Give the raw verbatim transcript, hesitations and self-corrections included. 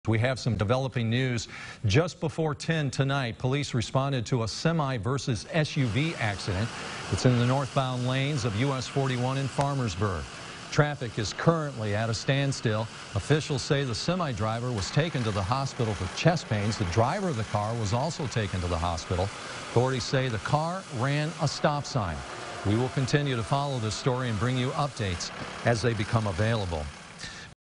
We have some developing news. Just before ten tonight, police responded to a semi versus S U V accident. It's in the northbound lanes of U S forty-one in Farmersburg. Traffic is currently at a standstill. Officials say the semi driver was taken to the hospital for chest pains. The driver of the car was also taken to the hospital. Authorities say the car ran a stop sign. We will continue to follow this story and bring you updates as they become available.